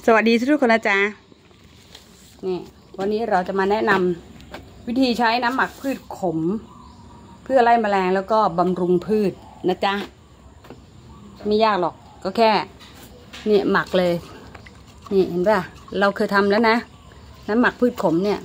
สวัสดีทุกคนนะจ๊ะนี่วันนี้เราจะมาแนะนำวิธีใช้น้ำหมักพืชขมเพื่อไล่แมลงแล้วก็บำรุงพืชนะจ๊ะไม่ยากหรอกก็แค่นี่หมักเลยนี่เห็นป่ะเราเคยทำแล้วนะน้ำหมักพืชขมเนี่ย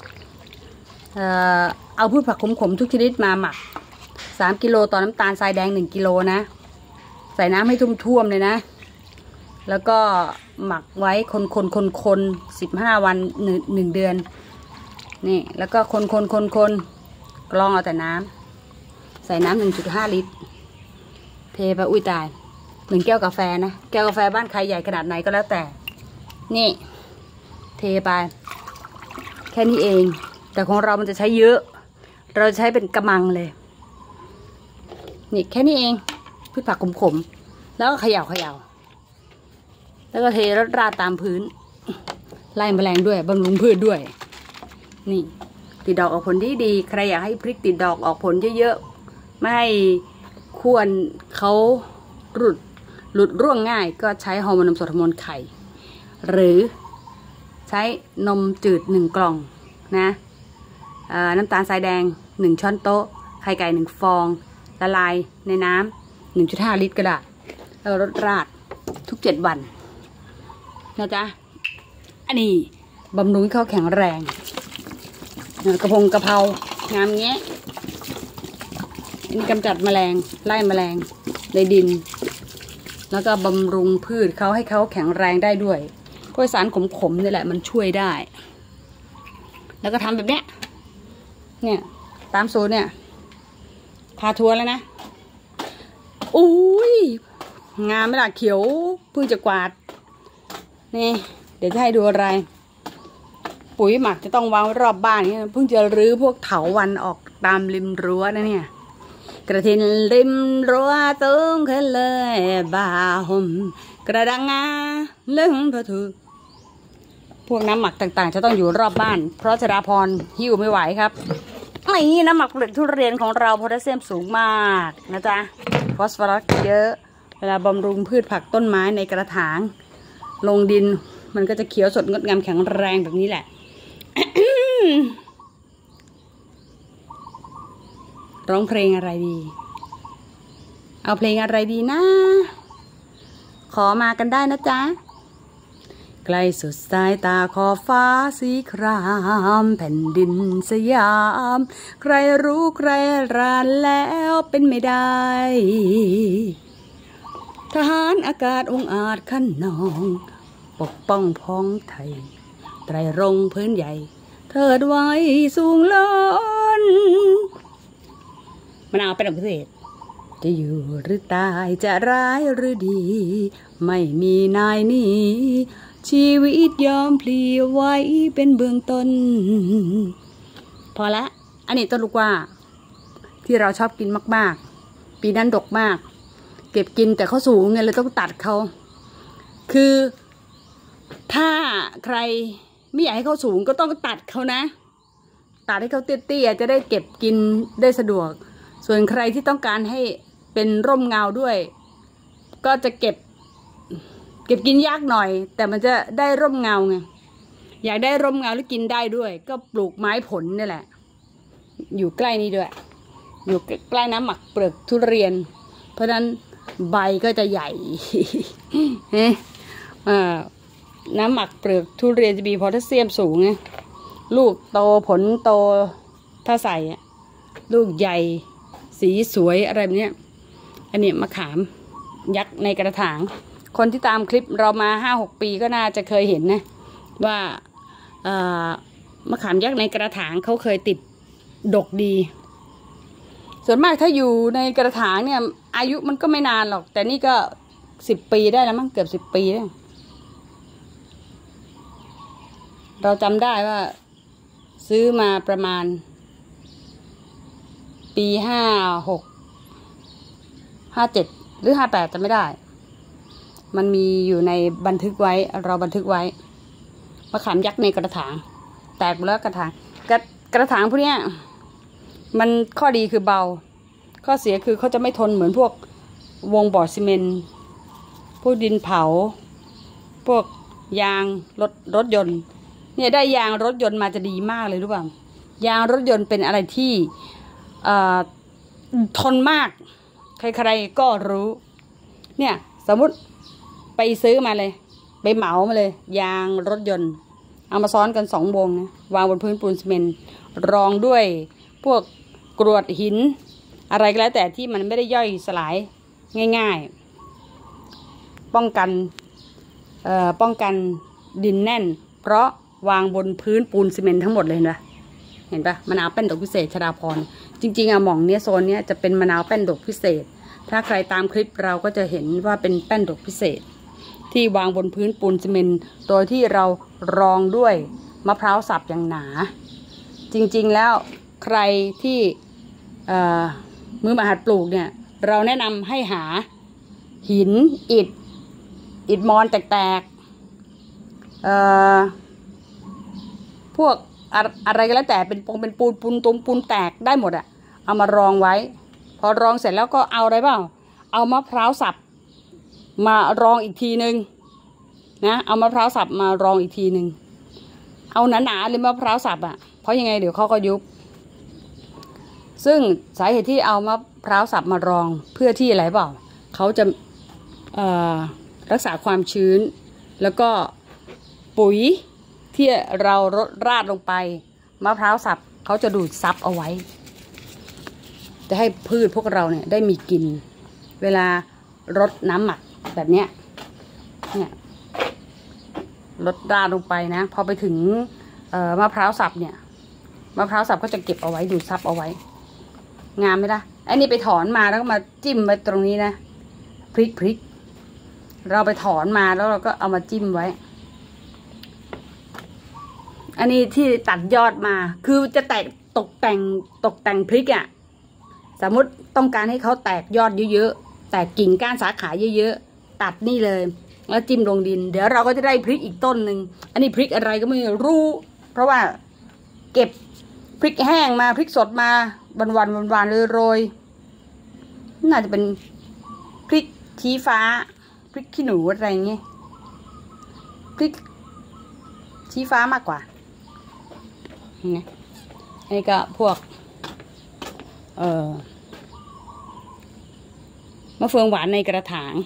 เอาพืชผักขมๆทุกชนิดมาหมัก3 กิโลต่อน้ำตาลทรายแดง1 กิโลนะใส่น้ำให้ท่วมๆเลยนะแล้วก็หมักไว้คน15 วัน1 เดือนนี่แล้วก็คนกรองเอาแต่น้ำใส่น้ำ1.5 ลิตรเทไปอุ้ยตาย1 แก้วกาแฟนะแก้วกาแฟบ้านใครใหญ่ขนาดไหนก็แล้วแต่นี่เทไปแค่นี้เองแต่ของเรามันจะใช้เยอะเราใช้เป็นกระมังเลยนี่แค่นี้เองพืชผักขมๆแล้วก็เขย่าแล้วก็เทราดตามพื้นไล่แมลงด้วยบำรุงพืชด้วยนี่ติดดอกออกผลดีใครอยากให้พริกติดดอกออกผลเยอะๆไม่ให้ควรเขาหลุดร่วงง่ายก็ใช้ฮอร์โมนนมสดฮอร์โมนไข่หรือใช้นมจืด1 กล่องนะน้ำตาลทรายแดง1 ช้อนโต๊ะไข่ไก่1 ฟองละลายในน้ำ1.5 ลิตรก็ได้แล้วรดราดทุก7 วันนะจ๊ะอันนี้บำรุงให้เขาแข็งแรงกระเพรางามเงี้ยนี่กำจัดแมลงไล่แมลงในดินแล้วก็บำรุงพืชเขาให้เขาแข็งแรงได้ด้วยพวกสารขมๆนี่แหละมันช่วยได้แล้วก็ทำแบบเนี้ยเนี่ยตามสูตรเนี่ยพาทัวร์แล้วนะอุ้ยงามไม่ล่ะเขียวเพิ่งจะกวาดนี่เดี๋ยวจะให้ดูอะไรปุ๋ยหมักจะต้องวางรอบบ้านเนี่ยเพิ่งจะรื้อพวกเถาวัลย์ออกตามริมรั้วนะเนี่ยกระถินริมรั้วตึงขึ้นเลยบ่าห่มกระดังงาเลื่องพระถือพวกน้ำหมักต่างๆจะต้องอยู่รอบบ้านเพราะชราพรหิวไม่ไหวครับนี่น้ำหมักเปลือกทุเรียนของเราโพแทสเซียมสูงมากนะจ๊ะฟอสฟอรัสเยอะเวลาบำรุงพืชผักต้นไม้ในกระถางลงดินมันก็จะเขียวสดงดงามแข็งแรงแบบนี้แหละ ร้องเพลงอะไรดีเอาเพลงอะไรดีนะขอมากันได้นะจ๊ะใกล้สุดสายตาขอบฟ้าสีครามแผ่นดินสยามใครรู้ใครรานแล้วเป็นไม่ได้ทหารอากาศองอาจขันนองปกป้องพ้องไทยไตรรงพื้นใหญ่เถิดไว้สูงล้นมะนาวเป็นอักเสบจะอยู่หรือตายจะร้ายหรือดีไม่มีนายนี้ชีวิตยอมพลีไว้เป็นเบื้องต้นพอละอันนี้ต้นลูกว่าที่เราชอบกินมากๆปีนั้นดกมากเก็บกินแต่เขาสูงไงเลยต้องตัดเขาคือถ้าใครไม่อยากให้เขาสูงก็ต้องตัดเขานะตัดให้เขาเตี้ยๆจะได้เก็บกินได้สะดวกส่วนใครที่ต้องการให้เป็นร่มเงาด้วยก็จะเก็บกินยากหน่อยแต่มันจะได้ร่มเงาไงอยากได้ร่มเงาแล้วกินได้ด้วยก็ปลูกไม้ผลนี่แหละอยู่ใกล้นี้ด้วยอยู่ใกล้น้ำหมักเปลือกทุเรียนเพราะนั้นใบก็จะใหญ่ น้ำหมักเปลือกทุเรียนจะมีโพแทสเซียมสูงไงลูกโตผลโตถ้าใส่ลูกใหญ่สีสวยอะไรแบบนี้อันนี้มะขามยักษ์ในกระถางคนที่ตามคลิปเรามา 5-6 ปีก็น่าจะเคยเห็นนะว่ามะขามยักษ์ในกระถางเขาเคยติดดกดีส่วนมากถ้าอยู่ในกระถางเนี่ยอายุมันก็ไม่นานหรอกแต่นี่ก็10 ปีได้แล้วมั้งเกือบ10 ปีแล้วเราจำได้ว่าซื้อมาประมาณปี56 57หรือ58จะไม่ได้มันมีอยู่ในบันทึกไว้เราบันทึกไว้มะขามยักษ์ในกระถางแตกแล้วกระถางพวกเนี้ยมันข้อดีคือเบาข้อเสียคือเขาจะไม่ทนเหมือนพวกวงบ่อซีเมนต์พวกดินเผาพวกยางรถยนต์เนี่ยได้ยางรถยนต์มาจะดีมากเลยรู้ป่ะยางรถยนต์เป็นอะไรที่ทนมากใครๆก็รู้เนี่ยสมมุติไปซื้อมาเลยไปเหมามาเลยยางรถยนต์เอามาซ้อนกัน2 วงนะวางบนพื้นปูนซีเมนต์รองด้วยพวกกรวดหินอะไรก็แล้วแต่ที่มันไม่ได้ย่อยสลายง่ายๆป้องกันดินแน่นเพราะวางบนพื้นปูนซีเมนต์ทั้งหมดเลยเห็นปะมะนาวแป้นดอกพิเศษชฎาพรจริงๆหม่องเนี้ยโซนเนี้ยจะเป็นมะนาวแป้นดอกพิเศษถ้าใครตามคลิปเราก็จะเห็นว่าเป็นแป้นดอกพิเศษที่วางบนพื้นปูนซีเมนต์โดยที่เรารองด้วยมะพร้าวสับอย่างหนาจริงๆแล้วใครที่มือมาหัดปลูกเนี่ยเราแนะนำให้หาหินอิฐมอนแตกพวกอะไรก็แล้วแต่เป็นปูนแตกได้หมดอะเอามารองไว้พอรองเสร็จแล้วก็เอาอะไรเปล่าเอามะพร้าวสับมารองอีกทีนึงนะเอามะพร้าวสับมารองอีกทีนึงเอาหนาๆเลยมะพร้าวสับอะเพราะยังไงเดี๋ยวเขาก็ยุบซึ่งสาเหตุที่เอามะพร้าวสับมารองเพื่อที่อะไรเปล่าเขาจะรักษาความชื้นแล้วก็ปุ๋ยที่เราราดลงไปมะพร้าวสับเขาจะดูดซับเอาไว้จะให้พืชพวกเราเนี่ยได้มีกินเวลารดน้ำหมักแบบเนี้ยเนี่ยรดราดลงไปนะพอไปถึงมะพร้าวสับเนี่ยมะพร้าวสับก็จะเก็บเอาไว้ดูดซับเอาไว้งามไหมล่ะไอ้นี่ไปถอนมาแล้วก็มาจิ้มไว้ตรงนี้นะพริกเราไปถอนมาแล้วเราก็เอามาจิ้มไว้อันนี้ที่ตัดยอดมาคือจะตกแต่งพริกอ่ะสมมติต้องการให้เขาแตกยอดเยอะๆแตกกิ่งก้านสาขาเยอะๆตัดนี่เลยแล้วจิ้มลงดินเดี๋ยวเราก็จะได้พริกอีกต้นหนึ่งอันนี้พริกอะไรก็ไม่รู้เพราะว่าเก็บพริกแห้งมาพริกสดมาวันเลยโรยน่าจะเป็นพริกชี้ฟ้าพริกขี้หนูอะไรเงี้ยพริกชี้ฟ้ามากกว่านี่อันนี้ก็พวกมะเฟืองหวานในกระถาง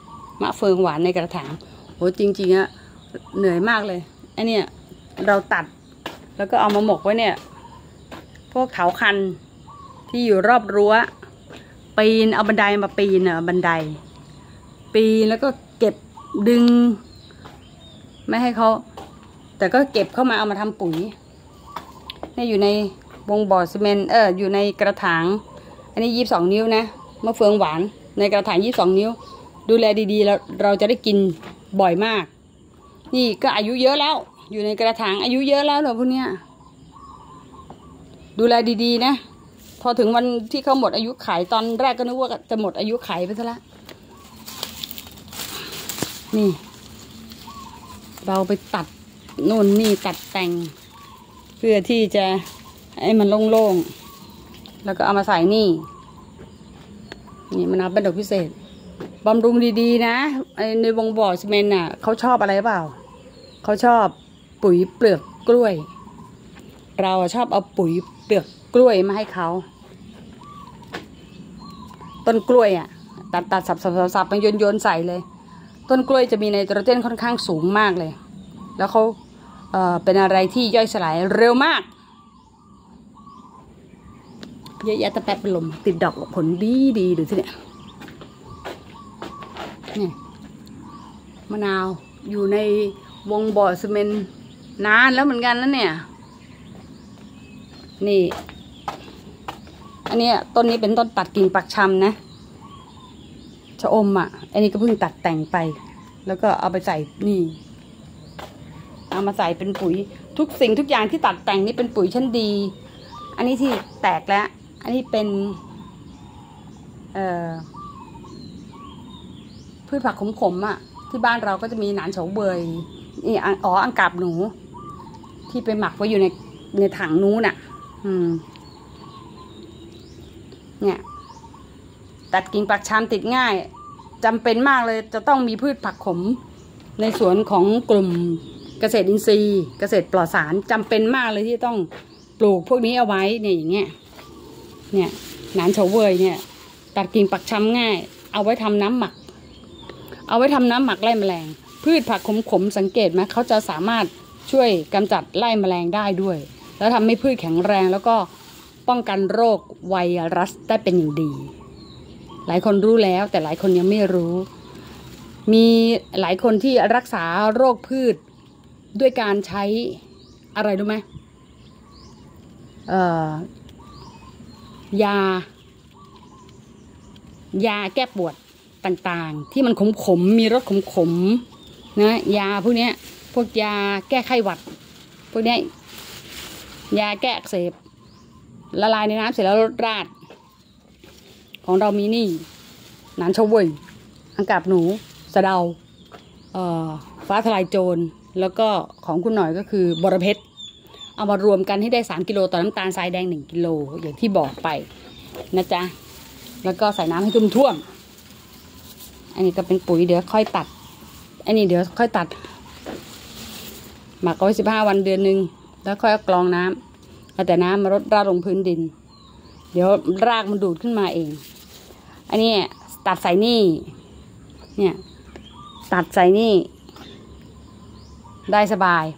โหจริงๆอะเหนื่อยมากเลยไอเนี่ยเราตัดแล้วก็เอามาหมกไว้เนี่ยพวกเถาคันที่อยู่รอบรั้วปีนเอาบันไดมาปีนแล้วก็เก็บดึงไม่ให้เขาแต่ก็เก็บเข้ามาเอามาทำปุ๋ยนี่อยู่ในวงบ่อซีเมนต์อยู่ในกระถางอันนี้22 นิ้วนะมะเฟืองหวานในกระถาง22 นิ้วดูแลดีๆแล้วเราจะได้กินบ่อยมากนี่ก็อายุเยอะแล้วอยู่ในกระถางอายุเยอะแล้วเหรอพวกเนี้ยดูแลดีๆนะพอถึงวันที่เขาหมดอายุขายตอนแรกก็นึกว่าจะหมดอายุขายไปซะแล้วนี่เราไปตัดนู่นนี่ตัดแต่งเพื่อที่จะให้มันโล่งๆแล้วก็เอามาใส่นี่มะนาวเป็นดอกพิเศษบำรุงดีๆนะในวงบ่อซีเมนต์น่ะเขาชอบอะไรเปล่าเขาชอบปุ๋ยเปลือกกล้วยเราชอบเอาปุ๋ยเปลือกกล้วยมาให้เขาต้นกล้วยอ่ะตัดสับมันโยนใส่เลยต้นกล้วยจะมีไนโตรเจนค่อนข้างสูงมากเลยแล้วเขาเป็นอะไรที่ย่อยสลายเร็วมากเยอะแยะตะแป๊บเป็นลมติดดอกผลดีดูสิเนี่ยนี่มะนาวอยู่ในวงบ่อซีเมนต์นานแล้วเหมือนกันแล้วเนี่ยนี่อันนี้ต้นนี้เป็นต้นตัดกิ่งปักชำนะชะอมอ่ะอันนี้ก็เพิ่งตัดแต่งไปแล้วก็เอาไปใส่นี่เอามาใส่เป็นปุ๋ยทุกสิ่งทุกอย่างที่ตัดแต่งนี่เป็นปุ๋ยชั้นดีอันนี้ที่แตกแล้วอันนี้เป็นพืชผักขมๆอ่ะที่บ้านเราก็จะมีหนานเฉาเบยนี่อังกาบหนูที่ไปหมักไว้อยู่ในถังนู้นน่ะเนี่ยตัดกิ่งปักชำติดง่ายจำเป็นมากเลยจะต้องมีพืชผักขมในสวนของกลุ่มเกษตรอินทรีย์เกษตรปลอดสารจำเป็นมากเลยที่ต้องปลูกพวกนี้เอาไว้เนี่ยอย่างเงี้ยเนี่ยหนานเฉาเว่ยเนี่ยตัดกิ่งปักชำง่ายเอาไว้ทำน้ำหมักเอาไว้ทำน้ำหมักไล่แมลงพืชผักขมๆสังเกตไหมเขาจะสามารถช่วยกำจัดไล่แมลงได้ด้วยแล้วทำให้พืชแข็งแรงแล้วก็ป้องกันโรคไวรัสได้เป็นอย่างดีหลายคนรู้แล้วแต่หลายคนยังไม่รู้มีหลายคนที่รักษาโรคพืชด้วยการใช้อะไรรู้ไหมยาแก้ปวดต่างๆที่มันขมๆมีรสขมๆนะยาพวกนี้พวกยาแก้ไข้หวัดพวกนี้ยาแก้อักเสบละลายในน้ำเสร็จแล้วราดของเรามีนี่หนานเฉาเว่ยอังกาบหนูสะเดาฟ้าทลายโจรแล้วก็ของคุณหน่อยก็คือบรเพชรเอามารวมกันให้ได้3 กิโลต่อน้ำตาลทรายแดง1 กิโลอย่างที่บอกไปนะจ๊ะแล้วก็ใส่น้ำให้ท่วมอันนี้ก็เป็นปุ๋ยเดี๋ยวค่อยตัดอันนี้เดี๋ยวค่อยตัดหมักเอาไว้15 วันเดือนนึงแล้วค่อยเอากรองน้ำเอาแต่น้ำมารดราดลงพื้นดินเดี๋ยวรากมันดูดขึ้นมาเองอันนี้ตัดใส่นี่เนี่ยตัดใส่นี่ได้สบาย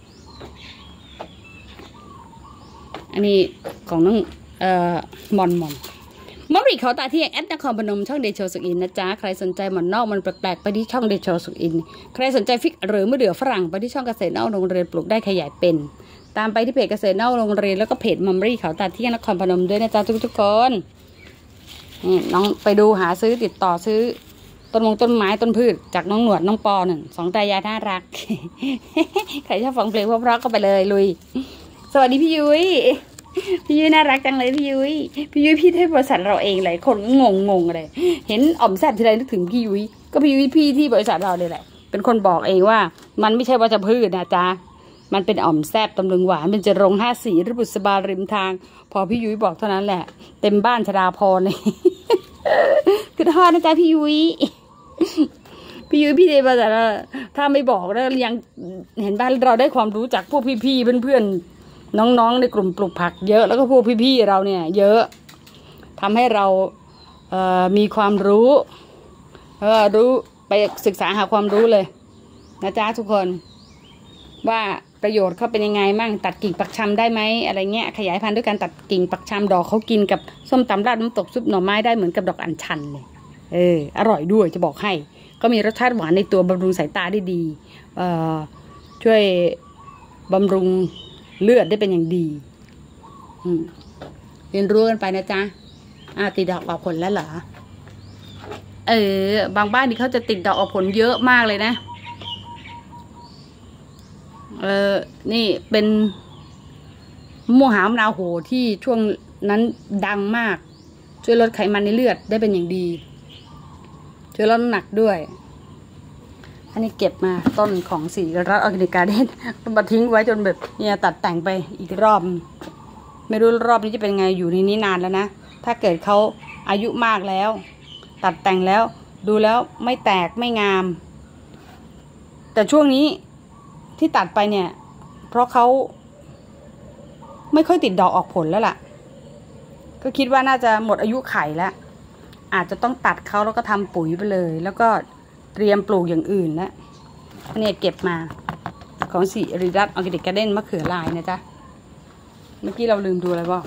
อันนี้ของน้องมอนมอริเขาตาที่แอดนครพนมช่องเดโชสุกินนะจ๊ะใครสนใจหมอนนอกมันแปลกๆไปที่ช่องเดโชสุกินใครสนใจฟิกหรือมะเดื่อฝรั่งไปที่ช่องเกษตรนอกโรงเรียนปลูกได้ขยายเป็นตามไปที่เพจเกษตรนอกโรงเรียนแล้วก็เพจมอริเขาตาที่นครพนมด้วยนะจ๊ะทุกคนนี่น้องไปดูหาซื้อติดต่อซื้อต้นไม้ต้นพืชจากน้องหนวดน้องปอ2 ตายายน่ารัก ใครชอบฟังเพลงเพราะๆก็ไปเลยลุยสวัสดีพี่ยุ้ยน่ารักจังเลยพี่ยุ้ยพี่ที่บริษัทเราเองหลายคนงงเลยเห็นอ่อมแซ่บทีไรนึกถึงพี่ยุ้ยก็พี่ยุ้ยพี่ที่บริษัทเราเลยแหละเป็นคนบอกเองว่ามันไม่ใช่วัชพืชนะจ๊ะมันเป็นอ่อมแซ่บตำลึงหวานเป็นจะรง5 สีหรือบุษบาริมทางพอพี่ยุ้ยบอกเท่านั้นแหละเต็มบ้านชดาพรเลยคือทอดนะจ๊ะพี่ยุ้ยพี่เดบแต่ถ้าไม่บอกแล้วยังเห็นบ้านเราได้ความรู้จากพวกพี่ๆเพื่อนๆน้องๆในกลุ่มปลูกผักเยอะแล้วก็พวกพี่ๆเราเนี่ยเยอะทำให้เรามีความรู้รู้ไปศึกษาหาความรู้เลยนะจ๊ะทุกคนว่าประโยชน์เขาเป็นยังไงมั่งตัดกิ่งปักชำได้ไหมอะไรเงี้ยขยายพันธุ์ด้วยการตัดกิ่งปักชำดอกเขากินกับส้มตำราดน้ำตกซุปหน่อไม้ได้เหมือนกับดอกอัญชันเลยอร่อยด้วยจะบอกให้ก็มีรสชาติหวานในตัวบำรุงสายตาได้ดีช่วยบำรุงเลือดได้เป็นอย่างดีเรียนรู้กันไปนะจ๊ะติดดอกออกผลแล้วเหรอบางบ้านนี่เขาจะติดดอกออกผลเยอะมากเลยนะนี่เป็นม่วงหาวมะนาวโหที่ช่วงนั้นดังมากช่วยลดไขมันในเลือดได้เป็นอย่างดีช่วยลดน้ำหนักด้วยอันนี้เก็บมาต้นของสีรัตออร์แกนิกการ์เด้นมาทิ้งไว้จนแบบเนี่ยตัดแต่งไปอีกรอบไม่รู้รอบนี้จะเป็นไงอยู่ในนี้นานแล้วนะถ้าเกิดเขาอายุมากแล้วตัดแต่งแล้วดูแล้วไม่แตกไม่งามแต่ช่วงนี้ที่ตัดไปเนี่ยเพราะเขาไม่ค่อยติดดอกออกผลแล้วล่ะก็คิดว่าน่าจะหมดอายุไขแล้วอาจจะต้องตัดเขาแล้วก็ทำปุ๋ยไปเลยแล้วก็เตรียมปลูกอย่างอื่นแล้วเนี่ยเก็บมาของสีริรัตออร์แกนิกการ์เด้นมะเขือลายนะจ๊ะเมื่อกี้เราลืมดูอะไรบ้าง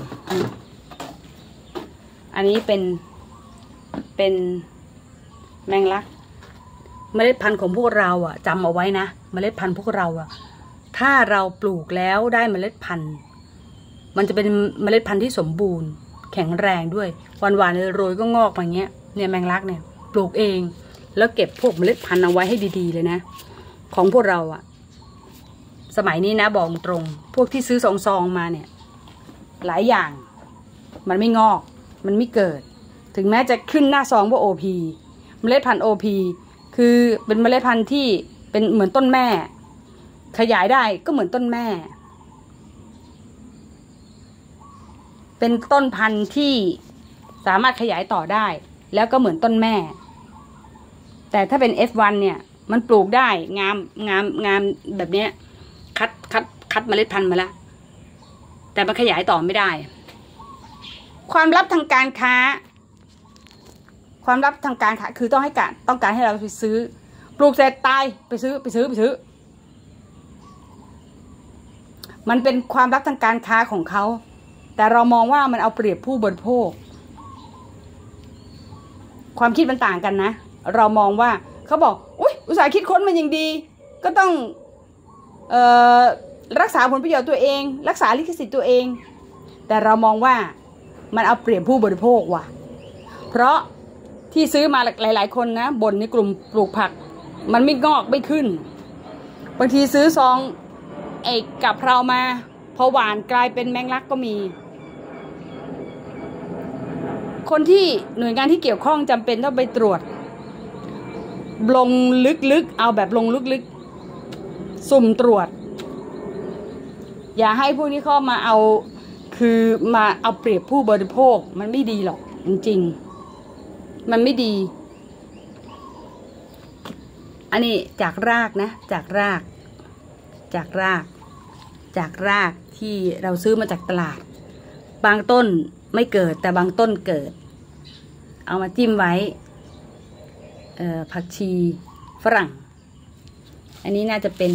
อันนี้เป็นแมงลักเมล็ดพันธุ์ของพวกเราจำเอาไว้นะเมล็ดพันธุ์พวกเราถ้าเราปลูกแล้วได้เมล็ดพันธุ์มันจะเป็นเมล็ดพันธุ์ที่สมบูรณ์แข็งแรงด้วยหวานๆโรยก็งอกมาอย่างเงี้ยเนี่ยแมงลักเนี่ยปลูกเองแล้วเก็บพวกเมล็ดพันธุ์เอาไว้ให้ดีๆเลยนะของพวกเราสมัยนี้นะบอกตรงพวกที่ซื้อซองมาเนี่ยหลายอย่างมันไม่งอกมันไม่เกิดถึงแม้จะขึ้นหน้าซองว่า OP เมล็ดพันธุ์ OP คือเป็นเมล็ดพันธุ์ที่เป็นเหมือนต้นแม่ขยายได้ก็เหมือนต้นแม่เป็นต้นพันธุ์ที่สามารถขยายต่อได้แล้วก็เหมือนต้นแม่แต่ถ้าเป็น F1 เนี่ยมันปลูกได้งามแบบเนี้ยคัดเมล็ดพันธุ์มาแล้วแต่มันขยายต่อไม่ได้ความลับทางการค้าคือต้องการให้เราไปซื้อปลูกเสร็จตายไปซื้อมันเป็นความลับทางการค้าของเขาแต่เรามองว่ามันเอาเปรียบผู้บริโภคความคิดมันต่างกันนะเรามองว่าเขาบอกอุ๊ยอุตสาห์คิดค้นมันยังดีก็ต้องรักษาผลประโยชน์ตัวเองรักษาลิขสิทธิ์ตัวเองแต่เรามองว่ามันเอาเปรียบผู้บริโภคว่ะเพราะที่ซื้อมาหลายๆคนนะบ่นในกลุ่มปลูกผักมันไม่งอกไม่ขึ้นบางทีซื้อซองกะเพรามาพอหวานกลายเป็นแมงลักก็มีคนที่หน่วยงานที่เกี่ยวข้องจำเป็นต้องไปตรวจลงลึกๆเอาแบบลงลึกๆสุ่มตรวจอย่าให้พวกนี้เข้ามาเอาคือมาเอาเปรียบผู้บริโภคมันไม่ดีหรอกจริงๆมันไม่ดีอันนี้จากรากนะจากรากที่เราซื้อมาจากตลาดบางต้นไม่เกิดแต่บางต้นเกิดเอามาจิ้มไว้ผักชีฝรั่งอันนี้น่าจะเป็น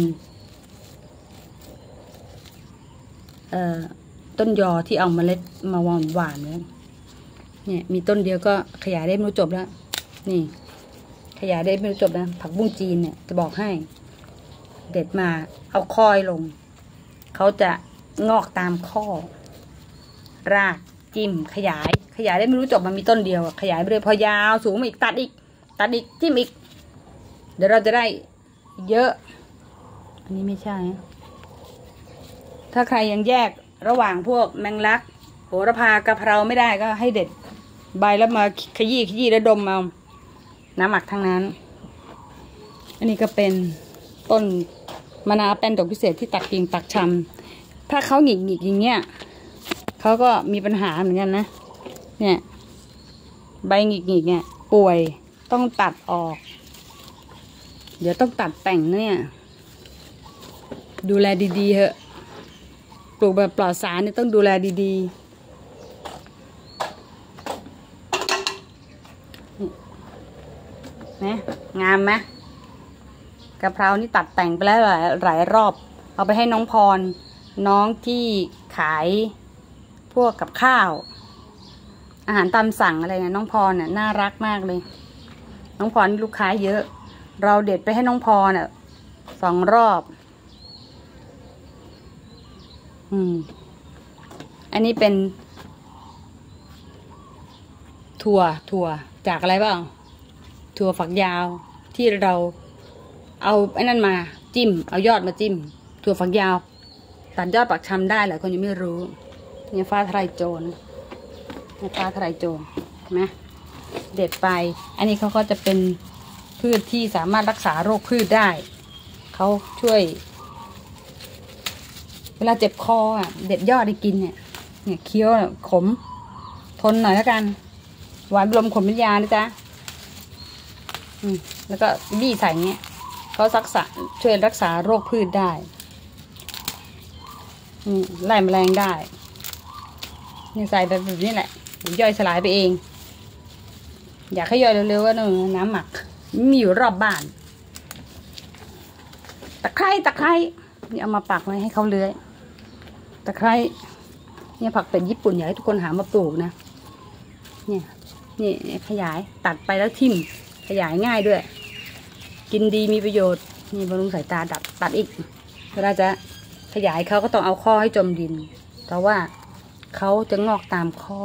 ต้นยอที่เอาเมล็ดมาหวานเนี่ยมีต้นเดียวก็ขยายได้ไม่รู้จบแล้วนี่ขยายได้ไม่รู้จบนะผักบุ้งจีนเนี่ยจะบอกให้เด็ดมาเอาคอยลงเขาจะงอกตามข้อรากจิ้มขยายได้ไม่รู้จบมันมีต้นเดียวขยายไปเลยพอยาวสูงอีกตัดอีกจิ้มอีกเดี๋ยวเราจะได้เยอะอันนี้ไม่ใช่ถ้าใครยังแยกระหว่างพวกแมงลักโหระพากะเพราไม่ได้ก็ให้เด็ดใบแล้วมาขยี้แล้วดมเอาน้ำหมักทั้งนั้นอันนี้ก็เป็นต้นมะนาวเป็นดอกพิเศษที่ตัดกิ่งตัดชำถ้าเขาหงิกอย่างเงี้ยเขาก็มีปัญหาเหมือนกันนะเนี่ยใบหงิกเนี่ยป่วยต้องตัดออกเดี๋ยวต้องตัดแต่งเนี่ยดูแลดีๆเถอะปลูกแบบปลอดสารเนี่ยต้องดูแลดีๆนะงามไหมกะเพรานี่ตัดแต่งไปแล้วหลายรอบเอาไปให้น้องพรน้องที่ขายพวกกับข้าวอาหารตามสั่งอะไรเนี่ยน้องพรเนี่ยน่ารักมากเลยน้องพรลูกค้าเยอะเราเด็ดไปให้น้องพรเนี่ย2 รอบอันนี้เป็นถั่วจากอะไรบ้างถั่วฝักยาวที่เราเอาไอ้นั่นมาจิ้มเอายอดมาจิ้มถั่วฝักยาวตัดยอดปักชำได้หลายคนยังไม่รู้เนี่ยฟ้าทลายโจรเห็นไหมเด็ดไปอันนี้เขาก็จะเป็นพืชที่สามารถรักษาโรคพืชได้เขาช่วยเวลาเจ็บคอเด็ดยอดได้กินเนี่ยเคี้ยวขมทนหน่อยแล้วกันหวานลมขมเป็นยานะจ๊ะแล้วก็บี้ใส่เงี้ยเขาช่วยรักษาโรคพืชได้ไล่แมลงได้เนี่ยใส่แบบนี้แหละย่อยสลายไปเองอยากให้ย่อยเร็วๆก็น้ำหมักมีอยู่รอบบ้านตะไคร้นี่เอามาปักไว้ให้เขาเลื้อยตะไคร้เนี่ยผักเป็ดญี่ปุ่นอยากให้ทุกคนหามาปลูกนะนี่ขยายตัดไปแล้วทิ่มขยายง่ายด้วยกินดีมีประโยชน์นี่บำรุงสายตาตัดอีกเวลาจะขยายเขาก็ต้องเอาข้อให้จมดินเพราะว่าเขาจะงอกตามข้อ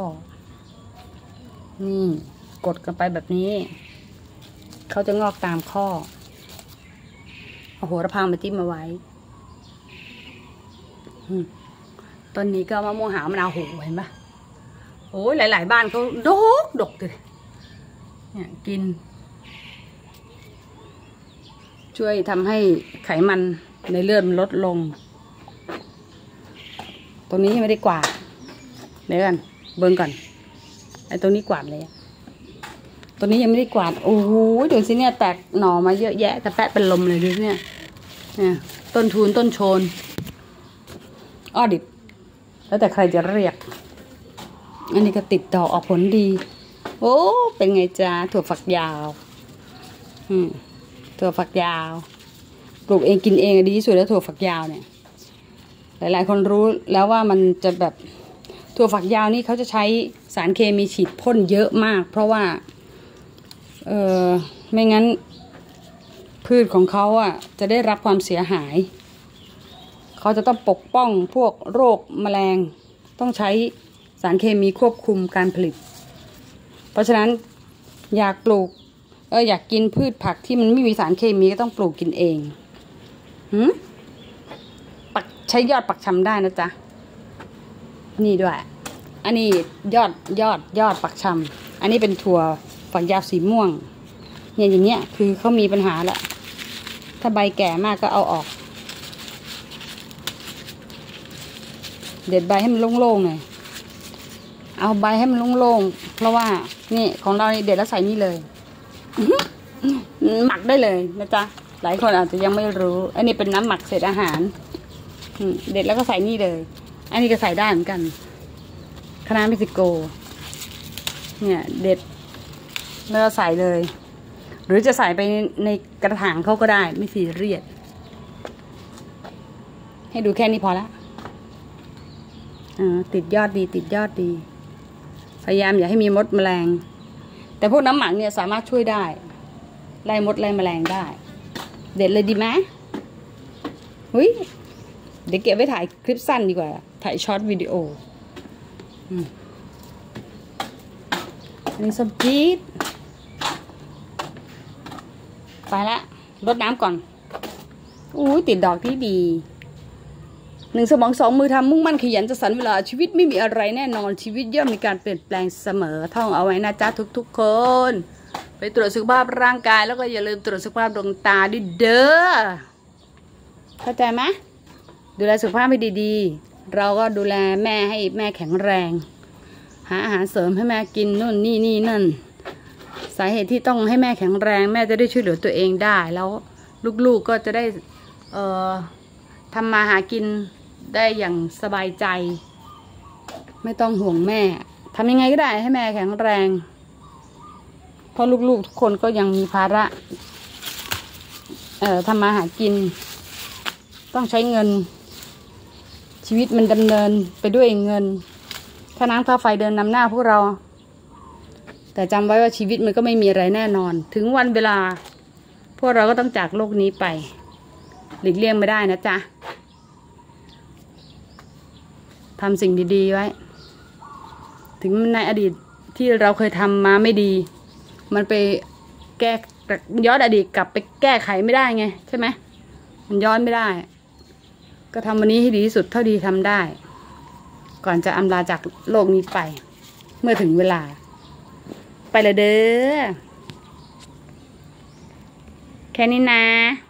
นี่กดกันไปแบบนี้เขาจะงอกตามข้อเอาโหระพามาจิ้มมาไว้ต้นนี้ก็มะม่วงหาวมะนาวโหเห็นปะโอ้ยหลายๆบ้านเขาดกเลยเนี่ยกินช่วยทำให้ไขมันในเลือดมันลดลงตรงนี้ยังไม่ได้กวาดเดี๋ยวกันเบิ่งก่อนไอ้ตรงนี้กวาดเลยตัวนี้ยังไม่ได้กวาดโอ้โหดูสิเนี่ยแตกหน่อมาเยอะแยะแต่แปะเป็นลมเลยดูเนี่ยต้นทูนต้นโชนอ้อดิบแล้วแต่ใครจะเรียกอันนี้ก็ติดดอกออกผลดีโอ้เป็นไงจ๊ะถั่วฝักยาวถั่วฝักยาวปลูกเองกินเองดีที่สุดแล้วถั่วฝักยาวเนี่ยหลายๆคนรู้แล้วว่ามันจะแบบถั่วฝักยาวนี่เขาจะใช้สารเคมีฉีดพ่นเยอะมากเพราะว่าไม่งั้นพืชของเขาอ่ะจะได้รับความเสียหายเขาจะต้องปกป้องพวกโรคแมลงต้องใช้สารเคมีควบคุมการผลิตเพราะฉะนั้นอยากปลูกอยากกินพืชผักที่มันไม่มีสารเคมีก็ต้องปลูกกินเองใช้ยอดปักชำได้นะจ๊ะนี่ด้วยอันนี้ยอดปักชำอันนี้เป็นถั่วฝักยาวสีม่วงเนี่ยอย่างเงี้ยคือเขามีปัญหาละถ้าใบแก่มากก็เอาออกเด็ดใบให้มันโล่งๆหน่อยเอาใบให้มันโล่งๆเพราะว่านี่ของเราเด็ดแล้วใส่นี่เลยหมักได้เลยนะจ๊ะหลายคนอาจจะยังไม่รู้อันนี้เป็นน้ำหมักเศษอาหารเด็ดแล้วก็ใส่นี่เลยอันนี้ก็ใส่ได้เหมือนกันคะน้าเม็กซิโกเนี่ยเด็ดแล้วก็ใส่เลยหรือจะใส่ไปในกระถางเขาก็ได้ไม่ซีเรียสให้ดูแค่นี้พอละติดยอดดีพยายามอย่าให้มีมดแมลงแต่พวกน้ำหมักเนี่ยสามารถช่วยได้ไล่มดไล่แมลงได้เด็ดเลยดีไหมเดี๋ยวเก็บไว้ถ่ายคลิปสั้นดีกว่าถ่ายช็อตวิดีโออันนี้ส้มจี๊ดไปละรดน้ำก่อนติดดอกที่ดี1 สมอง 2 มือทำมุ่งมั่นขยันจะสรรเวลาชีวิตไม่มีอะไรแน่นอนชีวิตย่อมมีการเปลี่ยนแปลงเสมอท่องเอาไว้นะจ๊ะทุกคนไปตรวจสุขภาพร่างกายแล้วก็อย่าลืมตรวจสุขภาพดวงตาด้วยเด้อเข้าใจไหมดูแลสุขภาพให้ดีๆเราก็ดูแลแม่ให้แม่แข็งแรงหาอาหารเสริมให้แม่กินนู่นนี่นั่นสาเหตุที่ต้องให้แม่แข็งแรงแม่จะได้ช่วยเหลือตัวเองได้แล้วลูกๆก็จะได้ทำมาหากินได้อย่างสบายใจไม่ต้องห่วงแม่ทำยังไงก็ได้ให้แม่แข็งแรงเพราะลูกๆทุกคนก็ยังมีภาระทำมาหากินต้องใช้เงินชีวิตมันดำเนินไปด้วยเงินค่าน้ำค่าไฟเดินนำหน้าพวกเราแต่จำไว้ว่าชีวิตมันก็ไม่มีอะไรแน่นอนถึงวันเวลาพวกเราก็ต้องจากโลกนี้ไปหลีกเลี่ยงไม่ได้นะจ๊ะทำสิ่งดีๆไว้ถึงในอดีตที่เราเคยทำมาไม่ดีมันไปย้อนอดีตกลับไปแก้ไขไม่ได้ไงใช่ไหมมันย้อนไม่ได้ก็ทำวันนี้ให้ดีที่สุดเท่าที่ทำได้ก่อนจะอำลาจากโลกนี้ไปเมื่อถึงเวลาไปเลยเด้อแค่นี้นะ